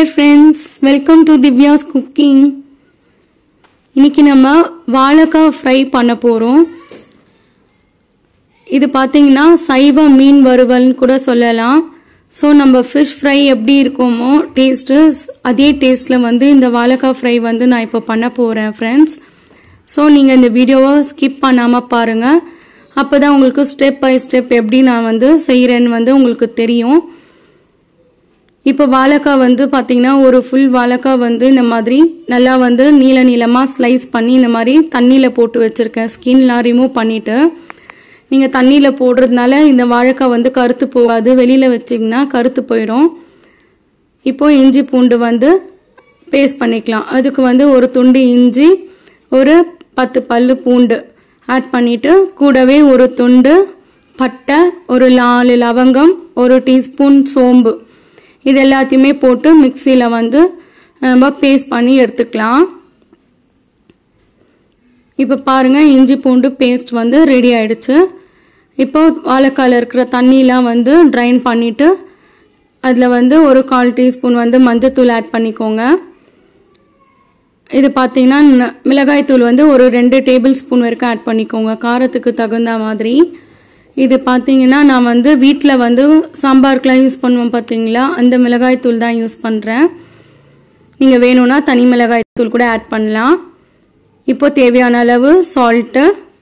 dear friends, welcome to Divya's cooking. இன்னைக்கு நம்ம வாழைக்காய் ஃப்ரை பண்ண போறோம். இது பாத்தீங்கன்னா சைவ மீன் வறுவல்னு கூட சொல்லலாம். சோ நம்ம fish fry எப்படி இருக்குமோ டேஸ்ட் அதே டேஸ்ட்ல வந்து இந்த வாழைக்காய் ஃப்ரை வந்து நான் இப்ப பண்ண போறேன் friends. சோ நீங்க இந்த வீடியோவை ஸ்கிப் பண்ணாம பாருங்க. அப்பதான் உங்களுக்கு ஸ்டெப் பை ஸ்டெப் எப்படி நான் வந்து செய்யறேன்னு வந்து உங்களுக்கு தெரியும். இப்போ வாழைக்காய் வந்து பாத்தீங்கன்னா ஒரு ஃபுல் வாழைக்காய் வந்து இந்த மாதிரி நல்லா வந்து நீல நீளமா ஸ்லைஸ் பண்ணி இந்த மாதிரி தண்ணியில போட்டு வச்சிருக்கேன். ஸ்கின்லாம் ரிமூவ் பண்ணிட்டு நீங்க தண்ணியில போடுறதுனால இந்த வாழைக்காய் வந்து கருத்து போகாது. வெளியில வச்சீங்கன்னா கருத்து போயிடும். இப்போ இஞ்சி பூண்டு வந்து பேஸ்ட் பண்ணிக்கலாம். அதுக்கு வந்து ஒரு துண்டு இஞ்சி, ஒரு 10 பல்லு பூண்டு ஆட் பண்ணிட்டு கூடவே ஒரு துண்டு பட்டை, ஒரு 4 லவங்கம், ஒரு டீஸ்பூன் சோம்பு இது எல்லாத்தையுமே போட்டு மிக்ஸில வந்து நம்ம பேஸ்ட் பண்ணி எடுத்துக்கலாம். இப்போ பாருங்க இஞ்சி பூண்டு பேஸ்ட் வந்து ரெடி ஆயிடுச்சு. இப்போ வாழைக்காயில இருக்கிற தண்ணியெல்லாம் வந்து ட்ரைன் பண்ணிட்டு அதுல வந்து ஒரு 1/4 டீஸ்பூன் வந்து மஞ்சத்தூள் ஆட் பண்ணிக்கோங்க. இது பாத்தீங்கன்னா மிளகாய் தூள் வந்து ஒரு 2 டேபிள் ஸ்பூன் வரைக்கும் ஆட் பண்ணிக்கோங்க காரத்துக்கு தகுந்த மாதிரி. இது பாத்தீங்கன்னா நான் வந்து வீட்ல வந்து சாம்பார்க்குலாம் யூஸ் பண்ணுவோம் பாத்தீங்களா, அந்த மிளகாய் தூள் தான் யூஸ் பண்றேன். நீங்க வேணும்னா தனி மிளகாய் தூள் கூட ஆட் பண்ணலாம். இப்போ தேவையான அளவு சால்ட்,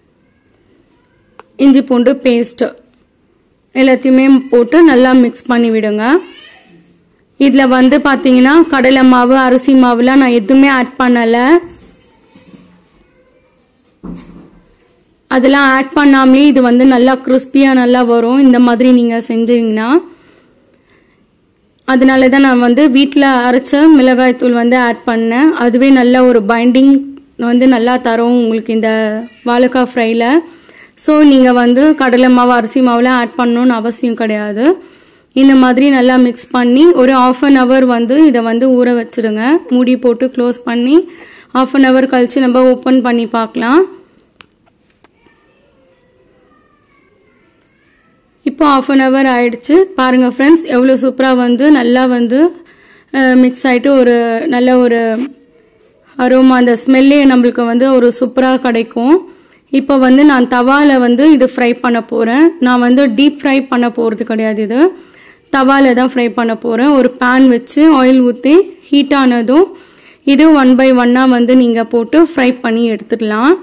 இஞ்சி பூண்டு பேஸ்ட் எல்லாத்தையுமே போட்டு நல்லா மிக்ஸ் பண்ணி விடுங்க. இதுல வந்து பாத்தீங்கன்னா கடலை மாவு, அரிசி மாவுலாம் நான் எதுவுமே ஆட் பண்ணல. அதெல்லாம் ஆட் பண்ணாமலே இது வந்து நல்லா கிறிஸ்பியா நல்லா வரும் இந்த மாதிரி நீங்க செஞ்சீங்கன்னா. அதனால தான் நான் வந்து வீட்ல அரைச்ச மிளகாய் தூள் வந்து ஆட் பண்ணேன். அதுவே நல்ல ஒரு பைண்டிங் வந்து நல்லா தரும் உங்களுக்கு இந்த வாழைக்காய் ஃப்ரைல. ஸோ நீங்க வந்து கடலை மாவு, அரிசி மாவுலாம் ஆட் பண்ணணும்னு அவசியம் கிடையாது. இந்த மாதிரி நல்லா மிக்ஸ் பண்ணி ஒரு 1/2 hour வந்து இதை வந்து ஊற வச்சிடுங்க. மூடி போட்டு க்ளோஸ் பண்ணி 1/2 hour கழிச்சு நம்ம ஓப்பன் பண்ணி பார்க்கலாம். இப்போ 1/2 hour ஆயிடுச்சு. பாருங்க ஃப்ரெண்ட்ஸ் எவ்வளவு சூப்பரா வந்து நல்லா வந்து மிக்ஸ் ஆயிட்டு ஒரு நல்ல ஒரு அரோமா, அந்த ஸ்மெல்லே நம்மளுக்கு வந்து ஒரு சூப்பரா கிடைக்கும். இப்போ வந்து நான் தவால வந்து இது ஃப்ரை பண்ண போறேன். நான் வந்து டீப் ஃப்ரை பண்ண போறது கிடையாது, இது தவால தான் ஃப்ரை பண்ண போறேன். ஒரு பேன் வச்சு ஆயில் ஊற்றி ஹீட் ஆனதும் இது 1 by 1 வந்து நீங்க போட்டு ஃப்ரை பண்ணி எடுத்துடலாம்.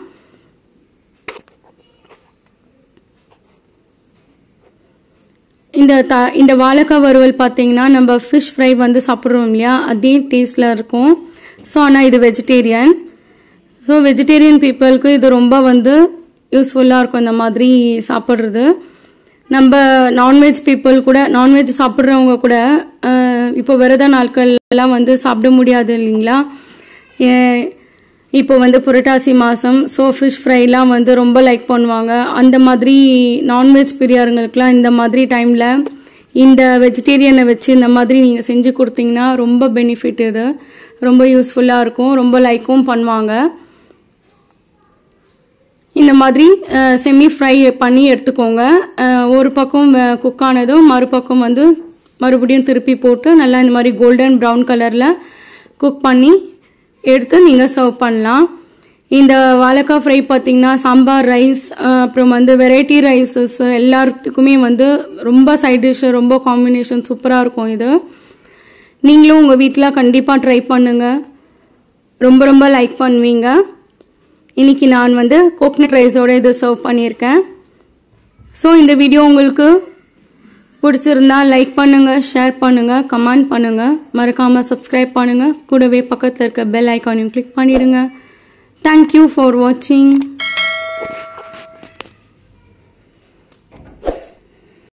இந்த வாழைக்காய் வறுவல் பாத்தீங்கன்னா நம்ம ஃபிஷ் ஃப்ரை வந்து சாப்பிடுறோம் இல்லையா, அதே டேஸ்ட்ல இருக்கும். ஸோ ஆனால் இது வெஜிடேரியன். ஸோ வெஜிடேரியன் பீப்புளுக்கு இது ரொம்ப வந்து யூஸ்ஃபுல்லாக இருக்கும் இந்த மாதிரி சாப்பிட்றது. நம்ம நான்வெஜ் பீப்புள் கூட, நான்வெஜ் சாப்பிட்றவங்க கூட இப்போ விரத நாட்கள் எல்லாம் வந்து சாப்பிட முடியாது இல்லைங்களா. இப்போ வந்து புரட்டாசி மாதம். ஸோ ஃபிஷ் ஃப்ரைலாம் வந்து ரொம்ப லைக் பண்ணுவாங்க. அந்த மாதிரி நான்வெஜ் பிரியர்களுக்கெலாம் இந்த மாதிரி டைமில் இந்த வெஜிடேரியனை வச்சு இந்த மாதிரி நீங்கள் செஞ்சு கொடுத்தீங்கன்னா ரொம்ப பெனிஃபிட், இது ரொம்ப யூஸ்ஃபுல்லாக இருக்கும், ரொம்ப லைக்கும் பண்ணுவாங்க. இந்த மாதிரி செமி ஃப்ரை பண்ணி எடுத்துக்கோங்க. ஒரு பக்கம் குக் ஆனதும் மறுபக்கம் வந்து மறுபடியும் திருப்பி போட்டு நல்லா இந்த மாதிரி கோல்டன் ப்ரௌன் கலரில் குக் பண்ணி எடுத்து நீங்கள் சர்வ் பண்ணலாம். இந்த வாழைக்காய் ஃப்ரை பார்த்தீங்கன்னா சாம்பார் ரைஸ், அப்புறம் வந்து வெரைட்டி ரைஸஸ் எல்லாத்துக்குமே வந்து ரொம்ப சைட் டிஷ், ரொம்ப காம்பினேஷன் சூப்பராக இருக்கும். இது நீங்களும் உங்கள் வீட்டில் கண்டிப்பாக ட்ரை பண்ணுங்க, ரொம்ப ரொம்ப லைக் பண்ணுவீங்க. இன்னைக்கு நான் வந்து கோகனட் ரைஸோட இது சர்வ் பண்ணியிருக்கேன். ஸோ இந்த வீடியோ உங்களுக்கு பிடிச்சிருந்தா லைக் பண்ணுங்க, ஷேர் பண்ணுங்க, கமெண்ட் பண்ணுங்க, மறக்காம சப்ஸ்கிரைப் பண்ணுங்க. கூடவே பக்கத்தில் இருக்க பெல் ஐக்கானையும் கிளிக் பண்ணிடுங்க. தேங்க்யூ ஃபார் வாட்சிங்.